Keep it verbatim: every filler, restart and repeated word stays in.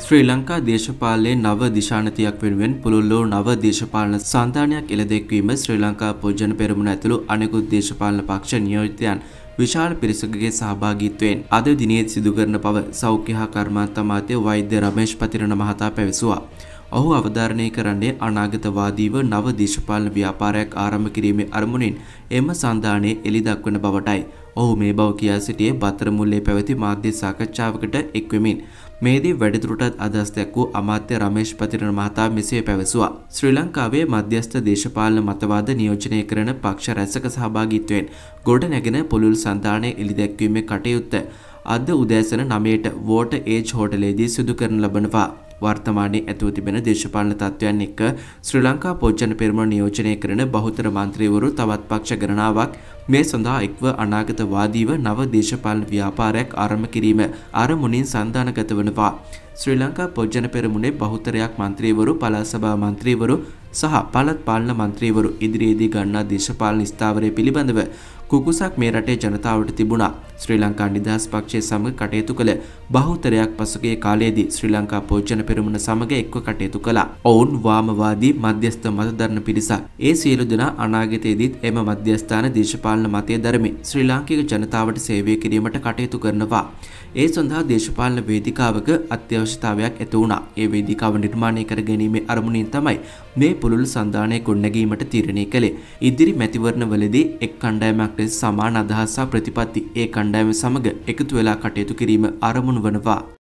ශ්‍රී ලංකා දේශපාලනයේ නව දිශානතියක් වෙනුවෙන් පුළුල්ලෝ නව දේශපාලන සන්ධානයක් එළදැක්වීම ශ්‍රී ලංකා පොජ්ජන පෙරමුණ ඇතුළු අනෙකුත් දේශපාලන පක්ෂ නියෝජිතයන් විශාල පිරිසකගේ සහභාගීත්වයෙන් අද දිනේ සිදු කරන බව සෞඛ්‍ය හා කර්මාන්ත අමාත්‍ය වෛද්‍ය රමේෂ් පතිරණ මහතා පැවසුවා. ඔහු අවධාරණය කරන්නේ අනාගතවාදීව නව දේශපාලන ව්‍යාපාරයක් ආරම්භ කිරීමේ අරමුණින් එම සන්ධානයේ එළි දක්වන බවටයි. ඔහු මේ බව කියා සිටියේ බත්තර මුල්ලේ පැවති මාධ්‍ය සාකච්ඡාවකට එක්වෙමින් මේදී වැඩිදුරටත් අදහස් දැක්වූ අමාත්‍ය රමේෂ් පතිරණ මහතා මෙසේ පැවසුවා. ශ්‍රී ලංකාවේ මධ්‍යස්ථ දේශපාලන මතවාද නියෝජනය කරන පක්ෂ රැසක සහභාගීත්වයෙන් ගොඩ නැගෙන පුළුල් සන්ධානයේ එළි දැක්වීමේ කටයුත්ත අද උදෑසන නවයට වෝටර් ඒජ් හෝටලයේදී සිදු කරන ලබනවා. වර්තමානයේ ඇතුව තිබෙන දේශපාලන තත්ත්වයන් එක්ක ශ්‍රී ලංකා පොජ්ජන පෙරමුණ නියෝජනය කරන බහුතර මන්ත්‍රීවරු තවත් පක්ෂ ගණනාවක් මේ සඳහා එක්ව අනාගතවාදීව නව දේශපාලන ව්‍යාපාරයක් ආරම්භ කිරීම අරමුණින් සන්ධානගත වනවා. ශ්‍රී ලංකා පොජ්ජන පෙරමුණේ බහුතරයක් මන්ත්‍රීවරු, පළාත් සභා මන්ත්‍රීවරු සහ පළාත් පාලන මන්ත්‍රීවරු ඉදිරියේදී ගන්නා දේශපාලන ස්ථාවරය පිළිබඳව කුකුසක් මේ රටේ ජනතාවට තිබුණා. ශ්‍රී ලංකා නිදහස් පක්ෂයේ සමග කටයුතු කළ බහුතරයක් පසුගිය කාලයේදී ශ්‍රී ලංකා පොජ්ජන පෙරමුණ සමග එක්ව කටයුතු කළා. ඔවුන් වාමවාදී මධ්‍යස්ථ මත දරන පිරිසක්. ඒ සියලු දෙනා අනාගතයේදීත් එම මධ්‍යස්ථාන දේශපාලන මතය දරමින් ශ්‍රී ලාංකික ජනතාවට සේවය කිරීමට කටයුතු කරනවා. ඒ සඳහා දේශපාලන වේදිකාවක අත්‍යවශ්‍යතාවයක් ඇති වුණා. ඒ වේදිකාව නිර්මාණය කර ගැනීමේ අරමුණින් තමයි මේ පුළුල් සන්ධානය ගොඩනැගීමට තීරණය කළේ. ඉදිරි මැතිවරණවලදී එක් කණ්ඩායමක් ලෙස සමාන අදහස් සහ ප්‍රතිපත්ති ඒ කණ්ඩායම සමග එකතු වෙලා කටයුතු කිරීම අරමුණු වනවා.